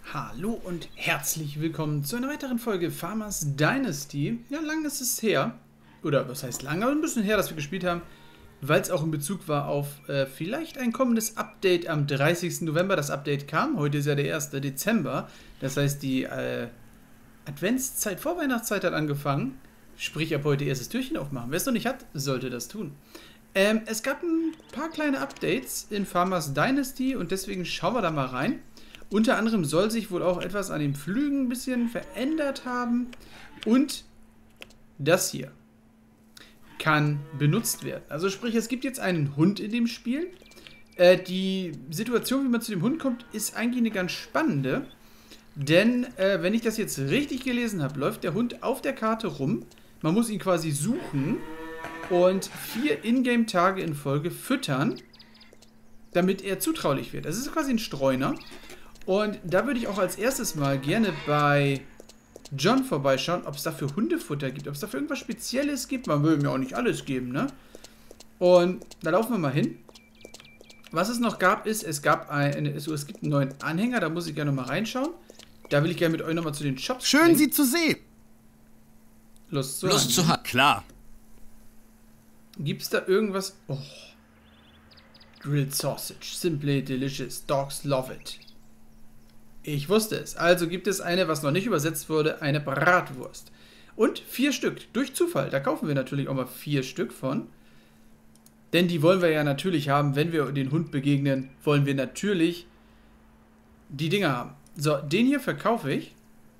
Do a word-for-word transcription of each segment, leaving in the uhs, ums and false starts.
Hallo und herzlich willkommen zu einer weiteren Folge Farmers Dynasty. Ja, lang ist es her, oder was heißt lang, aber ein bisschen her, dass wir gespielt haben, weil es auch in Bezug war auf äh, vielleicht ein kommendes Update am dreißigsten November. Das Update kam, heute ist ja der erste Dezember, das heißt die äh, Adventszeit, Vorweihnachtszeit hat angefangen, sprich ab heute erstes Türchen aufmachen. Wer es noch nicht hat, sollte das tun. Ähm, es gab ein paar kleine Updates in Farmers Dynasty und deswegen schauen wir da mal rein. Unter anderem soll sich wohl auch etwas an den Flügen ein bisschen verändert haben. Und das hier kann benutzt werden. Also sprich, es gibt jetzt einen Hund in dem Spiel. Äh, die Situation, wie man zu dem Hund kommt, ist eigentlich eine ganz spannende. Denn, äh, wenn ich das jetzt richtig gelesen habe, läuft der Hund auf der Karte rum. Man muss ihn quasi suchen und vier Ingame-Tage in Folge füttern, damit er zutraulich wird. Das ist quasi ein Streuner. Und da würde ich auch als erstes mal gerne bei John vorbeischauen, ob es dafür Hundefutter gibt, ob es dafür irgendwas Spezielles gibt. Man will mir auch nicht alles geben, ne? Und da laufen wir mal hin. Was es noch gab, ist, es gab eine, also es gibt einen neuen Anhänger, da muss ich gerne noch mal reinschauen. Da will ich gerne mit euch nochmal zu den Shops Schön, springen. Sie zu sehen. Lust zu Lust zu haben. Klar. Gibt es da irgendwas? Oh. Grilled Sausage. Simply delicious. Dogs love it. Ich wusste es. Also gibt es eine, was noch nicht übersetzt wurde, eine Bratwurst. Und vier Stück. Durch Zufall. Da kaufen wir natürlich auch mal vier Stück von. Denn die wollen wir ja natürlich haben. Wenn wir den Hund begegnen, wollen wir natürlich die Dinger haben. So, den hier verkaufe ich.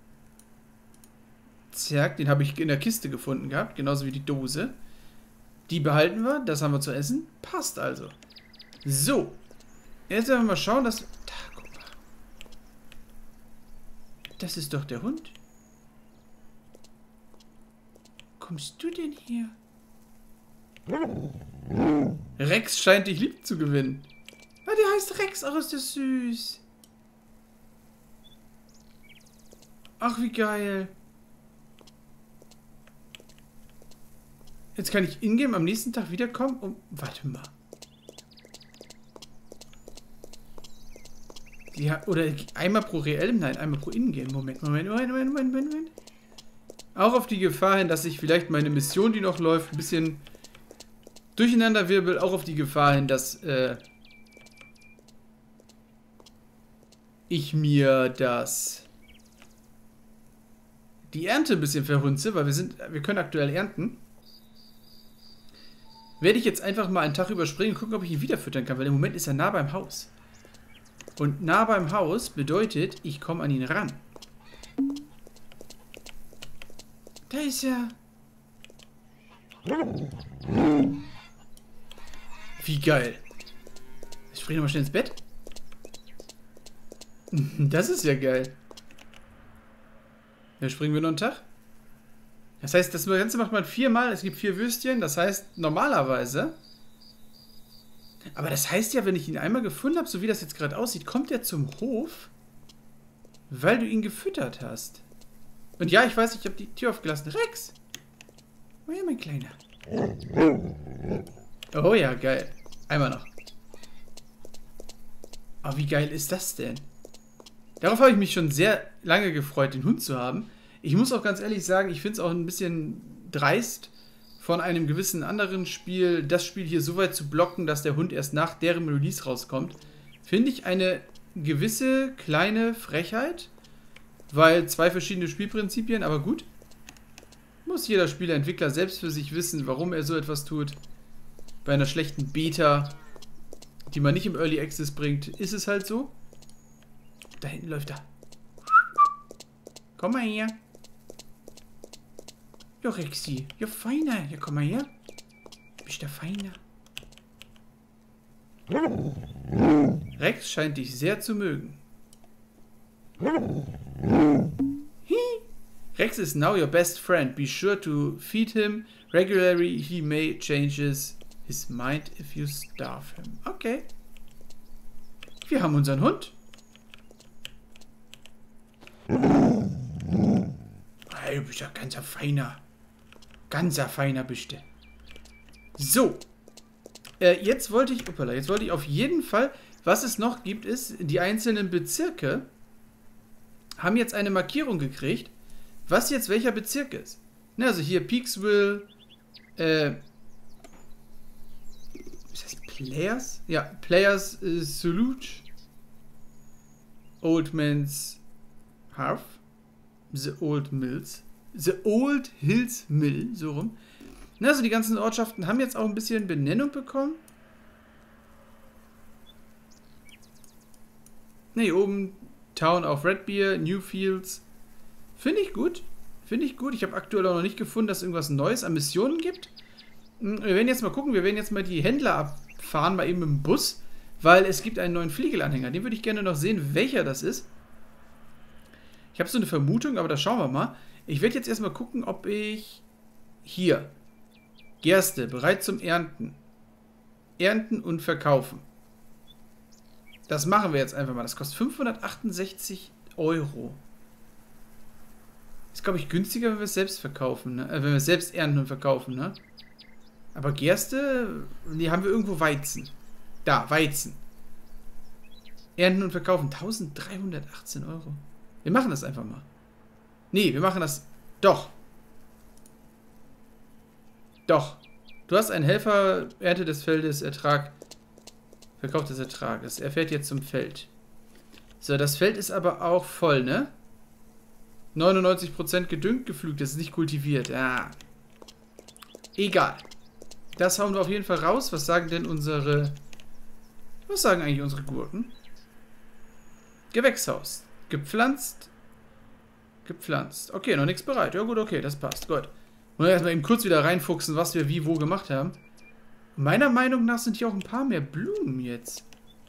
Zack, den habe ich in der Kiste gefunden gehabt. Genauso wie die Dose. Die behalten wir. Das haben wir zu essen. Passt also. So. Jetzt werden wir mal schauen, dass... Das ist doch der Hund. Kommst du denn hier? Rex scheint dich lieb zu gewinnen. Ah, der heißt Rex. Ach, ist das süß. Ach, wie geil. Jetzt kann ich in-game am nächsten Tag wiederkommen und... Warte mal. Ja, oder einmal pro Realm? Nein, einmal pro Ingame. Moment, Moment, Moment, Moment, Moment, Moment. Auch auf die Gefahr hin, dass ich vielleicht meine Mission, die noch läuft, ein bisschen durcheinander wirbel. Auch auf die Gefahr hin, dass äh, ich mir das die Ernte ein bisschen verhunze, weil wir sind, wir können aktuell ernten. Werde ich jetzt einfach mal einen Tag überspringen und gucken, ob ich ihn wieder füttern kann, weil im Moment ist er nah beim Haus. Und nah beim Haus bedeutet, ich komme an ihn ran. Da ist er. Wie geil. Ich springe nochmal schnell ins Bett. Das ist ja geil. Da springen wir noch einen Tag. Das heißt, das Ganze macht man viermal. Es gibt vier Würstchen. Das heißt, normalerweise... Aber das heißt ja, wenn ich ihn einmal gefunden habe, so wie das jetzt gerade aussieht, kommt er zum Hof, weil du ihn gefüttert hast. Und ja, ich weiß, ich habe die Tür aufgelassen. Rex! Oh ja, mein Kleiner. Oh ja, geil. Einmal noch. Oh, wie geil ist das denn? Darauf habe ich mich schon sehr lange gefreut, den Hund zu haben. Ich muss auch ganz ehrlich sagen, ich finde es auch ein bisschen dreist, von einem gewissen anderen Spiel, das Spiel hier so weit zu blocken, dass der Hund erst nach deren Release rauskommt, finde ich eine gewisse kleine Frechheit, weil zwei verschiedene Spielprinzipien, aber gut. Muss jeder Spieleentwickler selbst für sich wissen, warum er so etwas tut. Bei einer schlechten Beta, die man nicht im Early Access bringt, ist es halt so. Da hinten läuft er. Komm mal her. Ja, Rexi. Ja, feiner. Ja, komm mal her. Bist du feiner? Rex scheint dich sehr zu mögen. Rex is now your best friend. Be sure to feed him regularly. He may change his mind if you starve him. Okay. Wir haben unseren Hund. Hey, du bist ja ganz feiner. Ganzer feiner bist du. So. Äh, jetzt wollte ich, uppala, jetzt wollte ich auf jeden Fall, was es noch gibt, ist die einzelnen Bezirke haben jetzt eine Markierung gekriegt, was jetzt welcher Bezirk ist. Ne, also hier Peaksville, äh, ist das Players? Ja, Players äh, Salute, Old Man's Hearth, The Old Mills, The Old Hills Mill, so rum. Ne, also die ganzen Ortschaften haben jetzt auch ein bisschen Benennung bekommen. Ne, hier oben Town of Redbeer, Newfields. Finde ich gut. Finde ich gut. Ich habe aktuell auch noch nicht gefunden, dass es irgendwas Neues an Missionen gibt. Wir werden jetzt mal gucken. Wir werden jetzt mal die Händler abfahren, mal eben im Bus. Weil es gibt einen neuen Fliegelanhänger. Den würde ich gerne noch sehen, welcher das ist. Ich habe so eine Vermutung, aber da schauen wir mal. Ich werde jetzt erstmal gucken, ob ich... Hier. Gerste, bereit zum Ernten. Ernten und verkaufen. Das machen wir jetzt einfach mal. Das kostet fünfhundertachtundsechzig Euro. Ist, glaube ich, günstiger, wenn wir es selbst verkaufen, ne? Äh, wenn wir es selbst ernten und verkaufen, ne? Aber Gerste, nee, haben wir irgendwo Weizen. Da, Weizen. Ernten und verkaufen. eintausenddreihundertachtzehn Euro. Wir machen das einfach mal. Nee, wir machen das... Doch. Doch. Du hast einen Helfer, Ernte des Feldes, Ertrag, Verkauf des Ertrages. Er fährt jetzt zum Feld. So, das Feld ist aber auch voll, ne? neunundneunzig Prozent gedüngt, gepflügt, das ist nicht kultiviert. Ja. Egal. Das hauen wir auf jeden Fall raus. Was sagen denn unsere... Was sagen eigentlich unsere Gurken? Gewächshaus. Gepflanzt. Gepflanzt. Okay, noch nichts bereit. Ja gut, okay, das passt. Gut. Und erstmal eben kurz wieder reinfuchsen, was wir wie wo gemacht haben. Meiner Meinung nach sind hier auch ein paar mehr Blumen jetzt.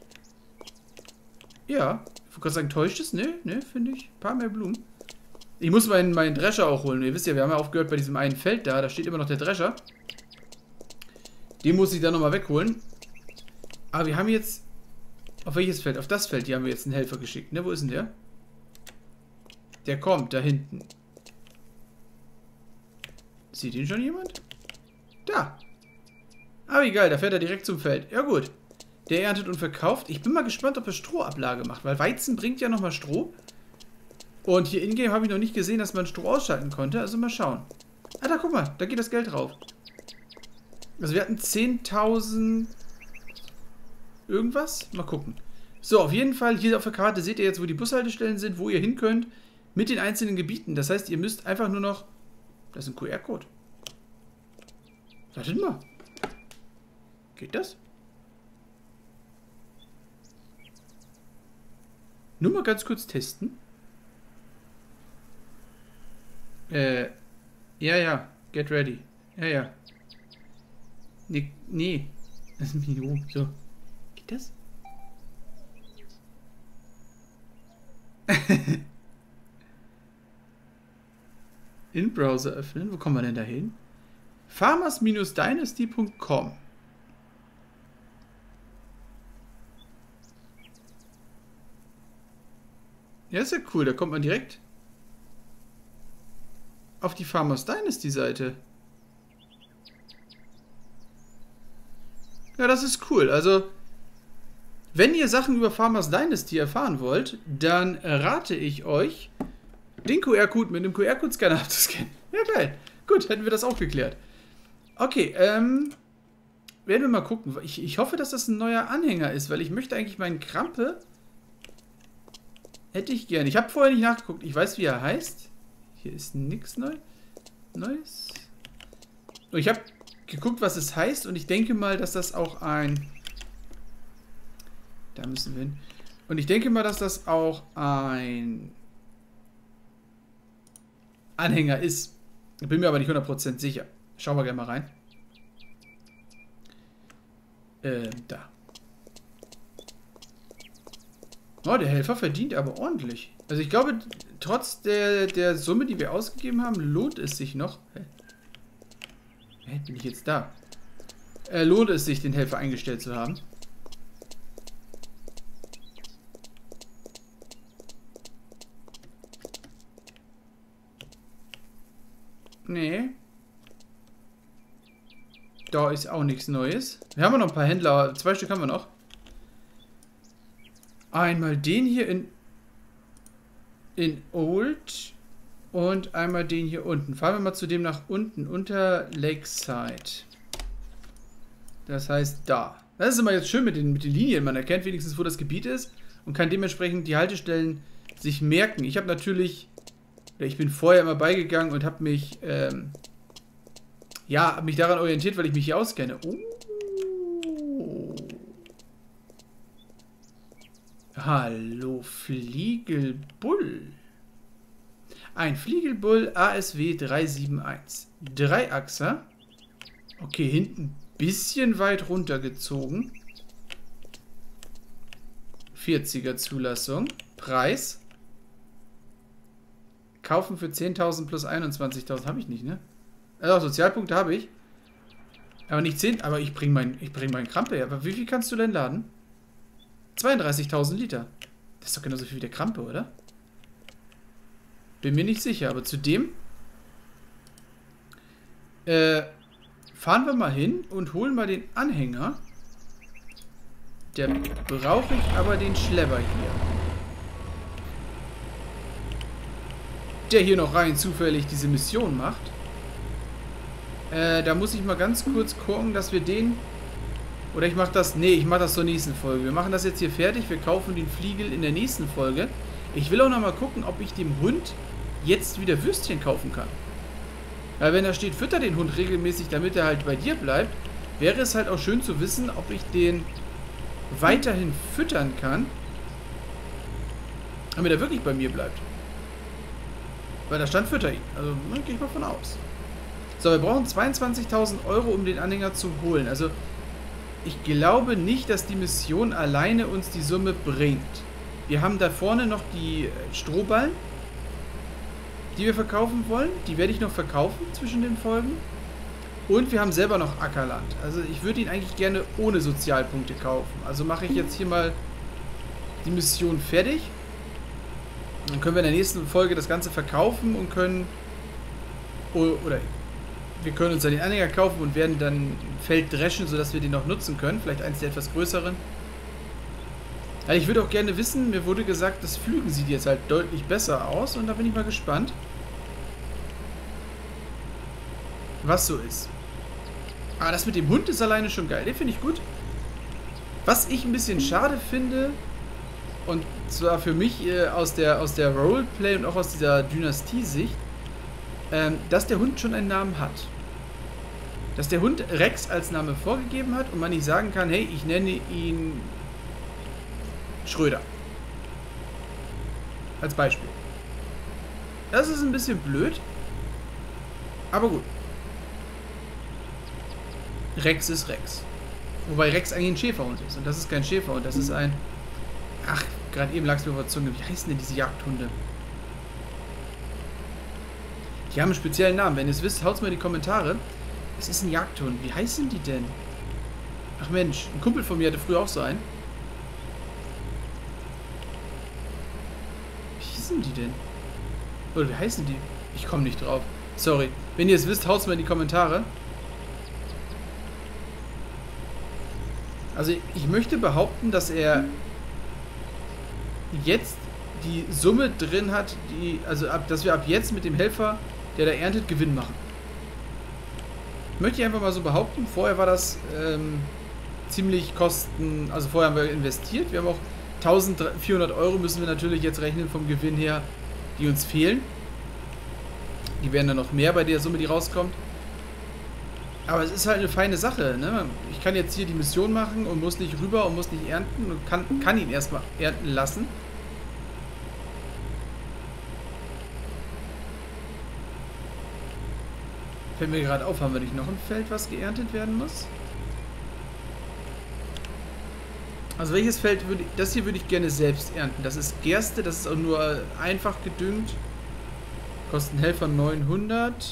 Ja. Ich wollte gerade sagen, täuscht es? Ne, ne, finde ich. Ein paar mehr Blumen. Ich muss meinen, meinen Drescher auch holen. Ihr wisst ja, wir haben ja aufgehört bei diesem einen Feld da. Da steht immer noch der Drescher. Den muss ich dann nochmal wegholen. Aber wir haben jetzt... Auf welches Feld? Auf das Feld. Hier haben wir jetzt einen Helfer geschickt. Ne, wo ist denn der? Der kommt, da hinten. Sieht ihn schon jemand? Da. Ah, wie geil, da fährt er direkt zum Feld. Ja gut. Der erntet und verkauft. Ich bin mal gespannt, ob er Strohablage macht, weil Weizen bringt ja nochmal Stroh. Und hier in-game habe ich noch nicht gesehen, dass man Stroh ausschalten konnte. Also mal schauen. Ah, da guck mal, da geht das Geld drauf. Also wir hatten zehntausend... Irgendwas? Mal gucken. So, auf jeden Fall, hier auf der Karte seht ihr jetzt, wo die Bushaltestellen sind, wo ihr hin könnt, mit den einzelnen Gebieten. Das heißt, ihr müsst einfach nur noch... Das ist ein Q R-Code. Wartet mal. Geht das? Nur mal ganz kurz testen. Äh, ja, ja. Get ready. Ja, ja. Nee, nee. Das ist ein Video. So. Geht das? In Browser öffnen. Wo kommen wir denn da hin? farmers Dynasty Punkt com. Ja, ist ja cool. Da kommt man direkt auf die Farmers Dynasty Seite. Ja, das ist cool. Also, wenn ihr Sachen über Farmers Dynasty erfahren wollt, dann rate ich euch, den Q R-Code mit dem Q R-Code-Scanner abzuscannen. Ja, geil. Gut, hätten wir das auch geklärt. Okay, ähm, werden wir mal gucken. Ich, ich hoffe, dass das ein neuer Anhänger ist, weil ich möchte eigentlich meinen Krampe... Hätte ich gerne. Ich habe vorher nicht nachgeguckt. Ich weiß, wie er heißt. Hier ist nichts neu. Neues. Und ich habe geguckt, was es heißt. Und ich denke mal, dass das auch ein... Da müssen wir hin. Und ich denke mal, dass das auch ein Anhänger ist. Ich bin mir aber nicht hundert Prozent sicher. Schauen wir gerne mal rein. Ähm, da. Oh, der Helfer verdient aber ordentlich. Also ich glaube, trotz der, der Summe, die wir ausgegeben haben, lohnt es sich noch. Hä? Hä, bin ich jetzt da? Äh, lohnt es sich, den Helfer eingestellt zu haben. Nee. Da ist auch nichts Neues. Wir haben noch ein paar Händler. Zwei Stück haben wir noch. Einmal den hier in in Old und einmal den hier unten. Fahren wir mal zu dem nach unten, unter Lakeside. Das heißt da. Das ist immer jetzt schön mit den, mit den Linien. Man erkennt wenigstens, wo das Gebiet ist und kann dementsprechend die Haltestellen sich merken. Ich habe natürlich, ich bin vorher immer beigegangen und habe mich, ähm, ja, habe mich daran orientiert, weil ich mich hier auskenne. Oh. Hallo, Fliegelbull. Ein Fliegelbull A S W drei sieben eins. Dreiachser. Okay, hinten ein bisschen weit runtergezogen. vierziger Zulassung. Preis. Kaufen für zehntausend plus einundzwanzigtausend. Habe ich nicht, ne? Also Sozialpunkte habe ich. Aber nicht zehn. Aber ich bringe mein, ich bring meinen Krampe her. Aber wie viel kannst du denn laden? zweiunddreißigtausend Liter. Das ist doch genauso viel wie der Krampe, oder? Bin mir nicht sicher, aber zudem äh, fahren wir mal hin und holen mal den Anhänger. Der brauche ich aber den Schlepper hier. Der hier noch rein zufällig diese Mission macht. Äh, da muss ich mal ganz kurz gucken, dass wir den... Oder ich mache das... Nee, ich mache das zur nächsten Folge. Wir machen das jetzt hier fertig. Wir kaufen den Fliegel in der nächsten Folge. Ich will auch noch mal gucken, ob ich dem Hund jetzt wieder Würstchen kaufen kann. Weil wenn da steht, fütter den Hund regelmäßig, damit er halt bei dir bleibt, wäre es halt auch schön zu wissen, ob ich den weiterhin füttern kann, damit er wirklich bei mir bleibt. Weil da stand, fütter ihn. Also, ne, gehe ich mal von aus. So, wir brauchen zweiundzwanzigtausend Euro, um den Anhänger zu holen. Also, ich glaube nicht, dass die Mission alleine uns die Summe bringt. Wir haben da vorne noch die Strohballen, die wir verkaufen wollen. Die werde ich noch verkaufen zwischen den Folgen. Und wir haben selber noch Ackerland. Also ich würde ihn eigentlich gerne ohne Sozialpunkte kaufen. Also mache ich jetzt hier mal die Mission fertig. Dann können wir in der nächsten Folge das Ganze verkaufen und können... Oder wir können uns dann den Anhänger kaufen und werden dann ein Feld dreschen, sodass wir den noch nutzen können. Vielleicht eins der etwas größeren. Also ich würde auch gerne wissen, mir wurde gesagt, das Pflügen sieht jetzt halt deutlich besser aus. Und da bin ich mal gespannt, was so ist. Aber das mit dem Hund ist alleine schon geil. Den finde ich gut. Was ich ein bisschen schade finde, und zwar für mich äh, aus der, aus der Roleplay und auch aus dieser Dynastie-Sicht, ähm, dass der Hund schon einen Namen hat. Dass der Hund Rex als Name vorgegeben hat und man nicht sagen kann, hey, ich nenne ihn Schröder. Als Beispiel. Das ist ein bisschen blöd. Aber gut. Rex ist Rex. Wobei Rex eigentlich ein Schäferhund ist. Und das ist kein Schäferhund, das ist ein... Ach, gerade eben lag es mir auf der Zunge. Wie heißen denn diese Jagdhunde? Die haben einen speziellen Namen. Wenn ihr es wisst, haut es mal in die Kommentare. Es ist ein Jagdhund. Wie heißen die denn? Ach Mensch, ein Kumpel von mir hatte früher auch so einen. Wie hießen die denn? Oder wie heißen die? Ich komme nicht drauf. Sorry. Wenn ihr es wisst, haut es mal in die Kommentare. Also ich möchte behaupten, dass er jetzt die Summe drin hat, die, also ab, dass wir ab jetzt mit dem Helfer, der da erntet, Gewinn machen. Möchte ich einfach mal so behaupten. Vorher war das ähm, ziemlich kosten, also vorher haben wir investiert. Wir haben auch eintausendvierhundert Euro müssen wir natürlich jetzt rechnen vom Gewinn her, die uns fehlen. Die werden dann noch mehr bei der Summe, die rauskommt. Aber es ist halt eine feine Sache, ne? Ich kann jetzt hier die Mission machen und muss nicht rüber und muss nicht ernten und kann, kann ihn erstmal ernten lassen. Fällt mir gerade auf, haben wir nicht noch ein Feld, was geerntet werden muss? Also welches Feld würde ich, das hier würde ich gerne selbst ernten. Das ist Gerste, das ist auch nur einfach gedüngt. Kosten Helfer neunhundert.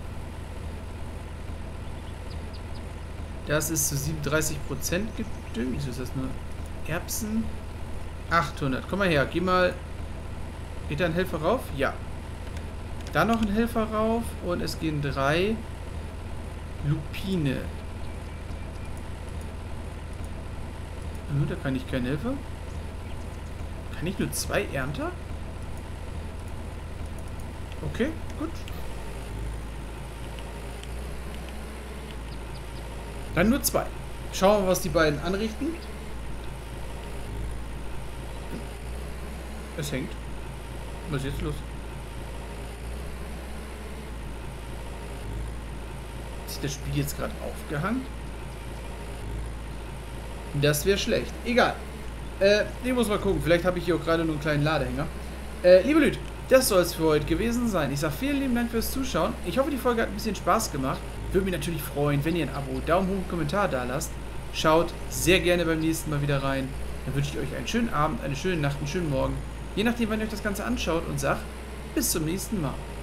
Das ist zu siebenunddreißig Prozent gedüngt. Wieso ist das nur? Erbsen. achthundert. Komm mal her, geh mal. Geht da ein Helfer rauf? Ja. Da noch ein Helfer rauf. Und es gehen drei Lupine. Hm, da kann ich keinen Helfer. Kann ich nur zwei Ernter? Okay, gut. Dann nur zwei. Schauen wir mal, was die beiden anrichten. Es hängt. Was ist jetzt los? Ist das Spiel jetzt gerade aufgehangen? Das wäre schlecht. Egal. Äh, ich muss mal gucken. Vielleicht habe ich hier auch gerade nur einen kleinen Ladehänger. Äh, liebe Leute, das soll es für heute gewesen sein. Ich sage vielen lieben Dank fürs Zuschauen. Ich hoffe, die Folge hat ein bisschen Spaß gemacht. Würde mich natürlich freuen, wenn ihr ein Abo, Daumen hoch und Kommentar da lasst. Schaut sehr gerne beim nächsten Mal wieder rein. Dann wünsche ich euch einen schönen Abend, eine schöne Nacht, einen schönen Morgen. Je nachdem, wann ihr euch das Ganze anschaut und sagt, bis zum nächsten Mal.